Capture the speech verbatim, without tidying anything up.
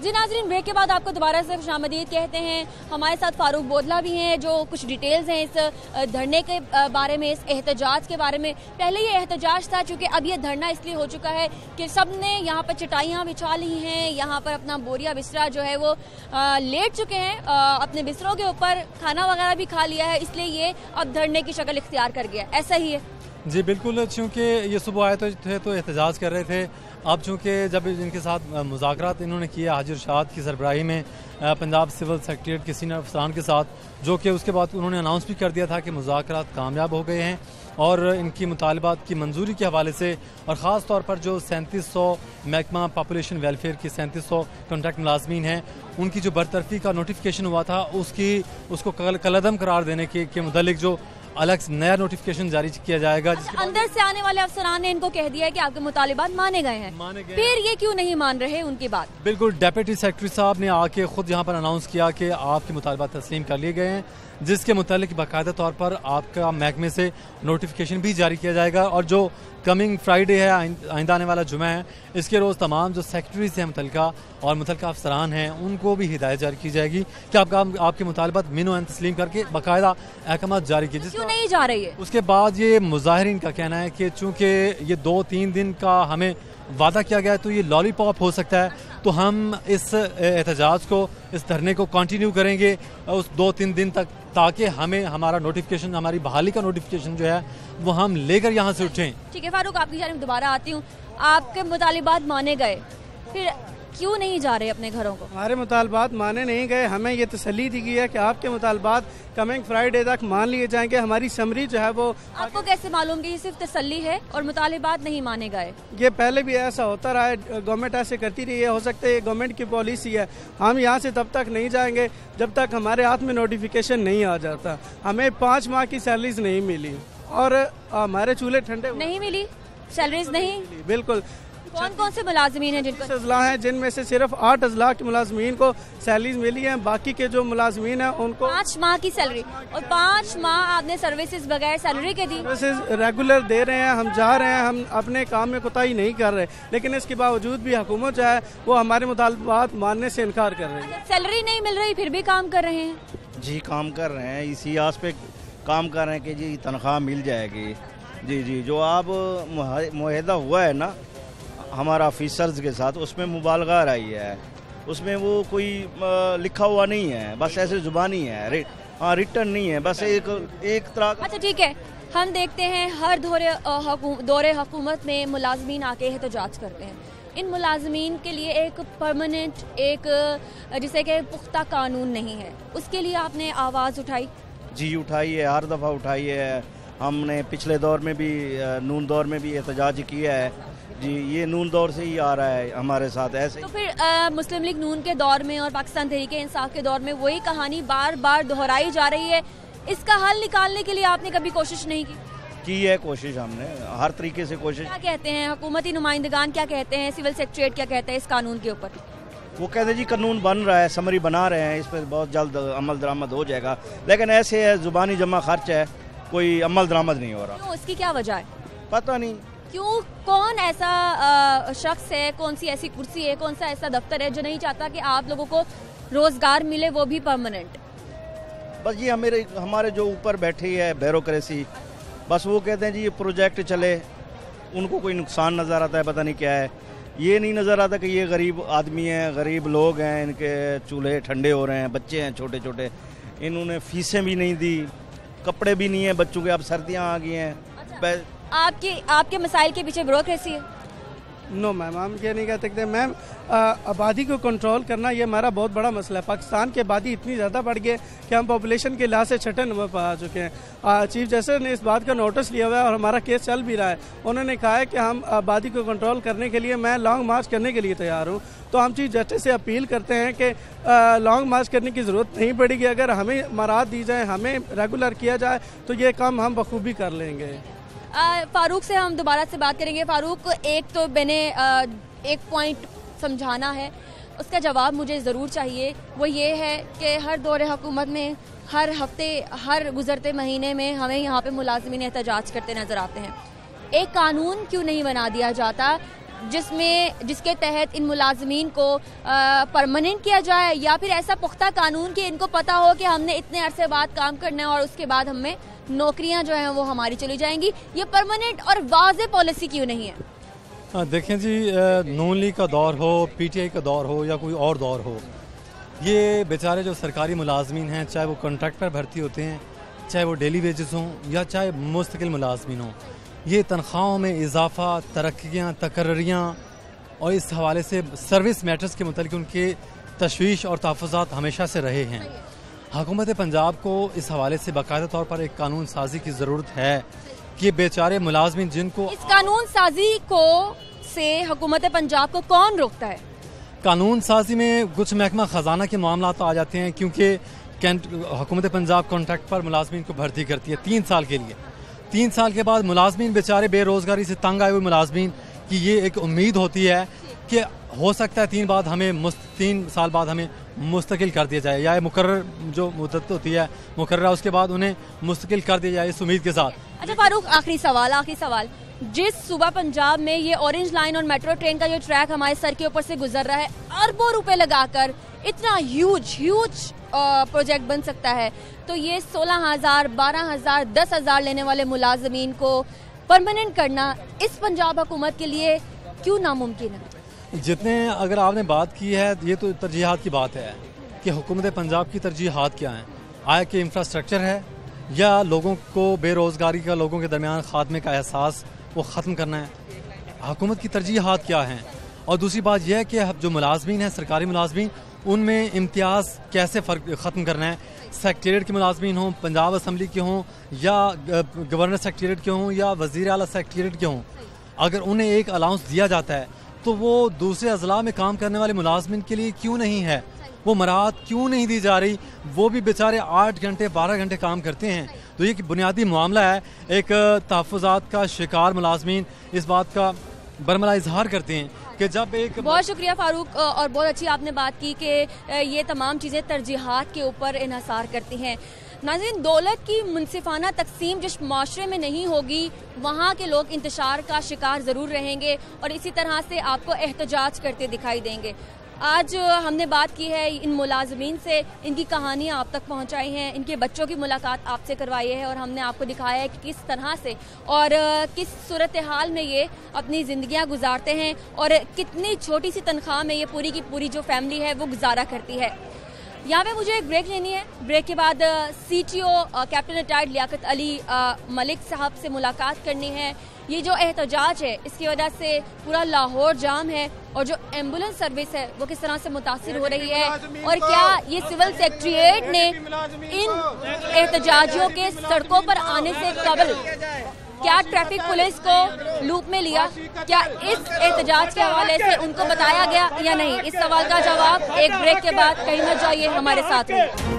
जी नाज़रीन, ब्रेक के बाद आपको दोबारा से खुशामदीद कहते हैं। हमारे साथ फारूक बोदला भी हैं जो कुछ डिटेल्स हैं इस धरने के बारे में, इस एहतजाज के बारे में। पहले ये एहतजाज था चूँकि अब ये धरना इसलिए हो चुका है कि सब ने यहाँ पर चटाइयाँ बिछा ली हैं, यहाँ पर अपना बोरिया बिस्तरा जो है वो आ, लेट चुके हैं, आ, अपने बिस्तरों के ऊपर खाना वगैरह भी खा लिया है, इसलिए ये अब धरने की शक्ल इख्तियार कर गया। ऐसा ही है जी बिल्कुल, चूँकि ये सुबह आए तो थे तो एहतजाज कर रहे थे। अब चूँकि जब इनके साथ मुज़ाकरात इन्होंने किया हाजिर शाद की सरबराही में पंजाब सिविल सेक्रेटरीट के सीनियर अफसरान के साथ, जो कि उसके बाद उन्होंने अनाउंस भी कर दिया था कि मुज़ाकरात कामयाब हो गए हैं और इनकी मुतालबात की मंजूरी के हवाले से, और ख़ास तौर पर जो सैंतीस सौ महकमा पॉपुलेशन वेलफेयर की सैंतीस सौ कॉन्ट्रैक्ट मुलाजमीन हैं उनकी जो बरतरफी का नोटिफिकेशन हुआ था उसकी उसको कलअदम करार देने के, के मुतालिक जो अलग नया नोटिफिकेशन जारी किया जाएगा। अंदर से आने वाले अफसरान ने इनको कह दिया है कि आपके मुतालिबात माने गए हैं, माने गए फिर ये क्यों नहीं मान रहे उनकी बात? बिल्कुल, डेप्यूटी सेक्रेटरी साहब ने आके खुद यहाँ पर अनाउंस किया कि आपके मुतालिबात तस्लीम कर लिए गए हैं, जिसके मुतालिक बाकायदा तौर पर आपका महकमे से नोटिफिकेशन भी जारी किया जाएगा। और जो कमिंग फ्राइडे है, आइंदा आने वाला जुमा है, इसके रोज़ तमाम जो सेक्रेटरीज हैं मुतलका और मुतलका अफसरान हैं उनको भी हिदायत जारी की जाएगी कि आपका आपके मुतालबात मिनो एन तस्लीम करके बाकायदा अहकाम जारी किए। क्यों नहीं जा रही है? उसके बाद ये मुजाहिरीन का कहना है कि चूँकि ये दो तीन दिन का हमें वादा किया गया है तो ये लॉलीपॉप हो सकता है, तो हम इस एहतजाज को, इस धरने को कंटिन्यू करेंगे उस दो तीन दिन तक, ताकि हमें हमारा नोटिफिकेशन, हमारी बहाली का नोटिफिकेशन जो है वो हम लेकर यहाँ से उठें। ठीक है फारूक, आपकी जानिब दोबारा आती हूँ। आपके मुतालिबात माने गए, फिर क्यों नहीं जा रहे अपने घरों को? हमारे मुतालबात माने नहीं गए, हमें ये तसल्ली दी गई है कि आपके मुतालबात कमिंग फ्राइडे तक मान लिए जाएंगे। हमारी समरी जो है वो, आपको कैसे मालूम कि ये सिर्फ तसल्ली है और मुतालिबात नहीं माने गए? ये पहले भी ऐसा होता रहा है, गवर्नमेंट ऐसे करती रही है, हो सकता है गवर्नमेंट की पॉलिसी है। हम यहाँ से तब तक नहीं जाएंगे जब तक हमारे हाथ में नोटिफिकेशन नहीं आ जाता। हमें पाँच माह की सैलरीज नहीं मिली और हमारे चूल्हे ठंडे नहीं मिली, सैलरीज नहीं। बिल्कुल। कौन कौन से मुलाजमीन हैं जिनको अजला हैं, जिनमें से सिर्फ आठ अजला के मुलाजमीन को सैलरीज मिली हैं, बाकी के जो मुलाजमीन हैं उनको पाँच माह की सैलरी, और पाँच माह आपने सर्विसेज बगैर सैलरी के दी। सर्विसेज रेगुलर दे रहे हैं, हम जा रहे हैं, हम अपने काम में कोताही नहीं कर रहे, लेकिन इसके बावजूद भी हुकूमत जो है वो हमारे मुतालबात मानने से इनकार कर रही है। सैलरी नहीं मिल रही फिर भी काम कर रहे हैं? जी काम कर रहे हैं, इसी आस पे काम कर रहे हैं कि जी तनख्वाह मिल जाएगी। जी जी जो आप मुआहदा हुआ है ना हमारा ऑफिसर्स के साथ, उसमें मुबालगा रही है, उसमें वो कोई लिखा हुआ नहीं है, बस ऐसे जुबानी है, हाँ रिटर्न नहीं है, बस एक एक तरह। अच्छा ठीक है, हम देखते हैं हर दौरे दौरे हुकूमत में मुलाजमीन आके एहतजाज करते हैं। इन मुलाजमीन के लिए एक परमानेंट, एक जिसे कि पुख्ता कानून नहीं है, उसके लिए आपने आवाज़ उठाई? जी उठाई है, हर दफ़ा उठाई है। हमने पिछले दौर में भी, नून दौर में भी एहतजाज किया है। जी ये नून दौर से ही आ रहा है हमारे साथ ऐसे। तो फिर आ, मुस्लिम लीग नून के दौर में और पाकिस्तान तहरीक इंसाफ के दौर में वही कहानी बार बार दोहराई जा रही है, इसका हल निकालने के लिए आपने कभी कोशिश नहीं की? की है कोशिश, हमने हर तरीके से कोशिश। क्या कहते हैं हुकूमती नुमाइंदगान, क्या कहते हैं सिविल सेक्रेटरीट, क्या कहते हैं इस कानून के ऊपर? वो कहते हैं जी कानून बन रहा है, समरी बना रहे हैं, इस पर बहुत जल्द अमल दरामद हो जाएगा, लेकिन ऐसे है जुबानी जमा खर्च है, कोई अमल दरामद नहीं हो रहा। क्यों, इसकी क्या वजह है? पता नहीं क्यों, कौन ऐसा आ, शख्स है, कौन सी ऐसी कुर्सी है, कौन सा ऐसा दफ्तर है जो नहीं चाहता कि आप लोगों को रोजगार मिले, वो भी परमानेंट? बस ये हमारे हमारे जो ऊपर बैठी है ब्यूरोक्रेसी, बस वो कहते हैं जी ये प्रोजेक्ट चले, उनको कोई नुकसान नज़र आता है, पता नहीं क्या है, ये नहीं नज़र आता कि ये गरीब आदमी हैं, गरीब लोग हैं, इनके चूल्हे ठंडे हो रहे हैं, बच्चे हैं छोटे छोटे, इन्होंने फीसें भी नहीं दी, कपड़े भी नहीं है बच्चों के, अब सर्दियाँ आ गई हैं। अच्छा, आपके आपके मसाइल के पीछे ब्यूरोक्रेसी है? नो मैम, हम ये नहीं कह सकते मैम। आबादी को कंट्रोल करना ये हमारा बहुत बड़ा मसला है। पाकिस्तान की आबादी इतनी ज़्यादा बढ़ गई है कि हम पॉपुलेशन के लिहाज से छठे नंबर पर आ चुके हैं। चीफ जस्टिस ने इस बात का नोटिस लिया हुआ है और हमारा केस चल भी रहा है। उन्होंने कहा है कि हम आबादी को कंट्रोल करने के लिए, मैं लॉन्ग मार्च करने के लिए तैयार हूँ। तो हम चीफ जस्टिस से अपील करते हैं कि लॉन्ग मार्च करने की ज़रूरत नहीं पड़ेगी, अगर हमें मराहत दी जाए, हमें रेगुलर किया जाए तो ये काम हम बखूबी कर लेंगे। आ, फारूक से हम दोबारा से बात करेंगे। फारूक, एक तो मैंने आ, एक पॉइंट समझाना है, उसका जवाब मुझे ज़रूर चाहिए। वो ये है कि हर दौरे हुकूमत में, हर हफ्ते, हर गुजरते महीने में हमें यहाँ पे मुलाजिमीन एहतजाज करते नज़र आते हैं। एक कानून क्यों नहीं बना दिया जाता जिसमें जिसके तहत इन मुलाजमीन को परमानेंट किया जाए, या फिर ऐसा पुख्ता कानून कि इनको पता हो कि हमने इतने अरसे बाद काम करना है और उसके बाद हमें नौकरियां जो हैं वो हमारी चली जाएंगी। ये परमानेंट और वाज़े पॉलिसी क्यों नहीं है? देखें जी, नून लीग का दौर हो, पीटीआई का दौर हो या कोई और दौर हो, ये बेचारे जो सरकारी मुलाजमीन हैं, चाहे वो कॉन्ट्रैक्ट पर भर्ती होते हैं, चाहे वो डेली वेजेस हों या चाहे मुस्तकिल मुलाजमीन हों, ये तनख्वाहों में इजाफा, तरक्कियाँ, तकर्रियाँ और इस हवाले से सर्विस मैटर्स के मुतालिक उनके तशवीश और तहफ़्फ़ुज़ात हमेशा से रहे हैं। हुकूमत पंजाब को इस हवाले से बाकायदा तौर पर एक कानून साजी की ज़रूरत है कि बेचारे मुलाजमीन जिनको इस कानून साजी को से हुकूमत पंजाब को कौन रोकता है? कानून साजी में कुछ महकमा ख़जाना के मामला तो आ जाते हैं, क्योंकि हुकूमत पंजाब कॉन्ट्रैक्ट पर मुलाजमीन को भर्ती करती है तीन साल के लिए। तीन साल के बाद मुलाजमीन बेचारे बेरोज़गारी से तंग आए हुए मुलाजमीन की ये एक उम्मीद होती है कि हो सकता है तीन बाद हमें तीन साल बाद हमें मुस्तकिल कर दिया जाए, या मुकर्रर जो मुद्दत होती है मुकर्रर, उसके बाद उन्हें मुस्तकिल कर दिया जाए इस उम्मीद के साथ। अच्छा फारूक, आखिरी सवाल आखिरी सवाल जिस सूबा पंजाब में ये ऑरेंज लाइन और मेट्रो ट्रेन का जो ट्रैक हमारे सर के ऊपर से गुजर रहा है, अरबों रुपए लगाकर इतना ह्यूज ह्यूज प्रोजेक्ट बन सकता है, तो ये सोलह हजार बारह हजार दस हजार लेने वाले मुलाजमीन को परमानेंट करना इस पंजाब हुकूमत के लिए क्यों नामुमकिन है? जितने अगर आपने बात की है, ये तो तरजीहात की बात है कि हुकूमत पंजाब की तरजीहात क्या हैं। आया कि इंफ्रास्ट्रक्चर है या लोगों को बेरोज़गारी का, लोगों के दरमियान खात्मे का एहसास वो ख़त्म करना है? हुकूमत की तरजीहात क्या हैं? और दूसरी बात यह है कि जो मुलाजमीन हैं, सरकारी मुलाजमीन, उनमें इम्तियाज़ कैसे फ़र्क ख़त्म करना है? सेक्रेटरीट के मुलाजमीन हों, पंजाब असम्बली के हों या गवर्नर सेक्रेटरीट के हों या वज़ीर आला सेक्रेटरीट के हों, अगर उन्हें एक अलाउंस दिया जाता है तो वो दूसरे अजला में काम करने वाले मुलाजमीन के लिए क्यों नहीं है? वो मराहत क्यों नहीं दी जा रही? वो भी बेचारे आठ घंटे बारह घंटे काम करते हैं। तो ये बुनियादी मामला है। एक तहफ़्फ़ुज़ात का शिकार मुलाजमीन इस बात का बरमला इजहार करते हैं कि जब एक बहुत शुक्रिया फारूक, और बहुत अच्छी आपने बात की कि ये तमाम चीज़ें तरजीहात के ऊपर इन्हसार करती हैं। नाज़रीन, दौलत की मुनसिफाना तकसीम जिस माशरे में नहीं होगी वहाँ के लोग इंतशार का शिकार ज़रूर रहेंगे और इसी तरह से आपको एहतजाज करते दिखाई देंगे। आज हमने बात की है इन मुलाजमीन से, इनकी कहानियाँ आप तक पहुँचाई हैं, इनके बच्चों की मुलाकात आपसे करवाई है और हमने आपको दिखाया है कि किस तरह से और किस सूरत हाल में ये अपनी ज़िंदगियाँ गुजारते हैं और कितनी छोटी सी तनख्वाह में ये पूरी की पूरी जो फैमिली है वो गुजारा करती है। यहाँ पे मुझे एक ब्रेक लेनी है। ब्रेक के बाद CTO captain retired Liaquat Ali Malik साहब से मुलाकात करनी है। ये जो एहतजाज है इसकी वजह से पूरा लाहौर जाम है और जो एम्बुलेंस सर्विस है वो किस तरह से मुतासिर हो रही है और क्या ये सिविल सेक्रेटरीट ने इन एहतजाजियों के सड़कों पर आने से कबल क्या ट्रैफिक पुलिस को लूप में लिया, क्या इस एहतजाज के हवाले से उनको बताया गया या नहीं? इस सवाल का जवाब एक ब्रेक के बाद कहीं न जाइए, हमारे साथ रहिए।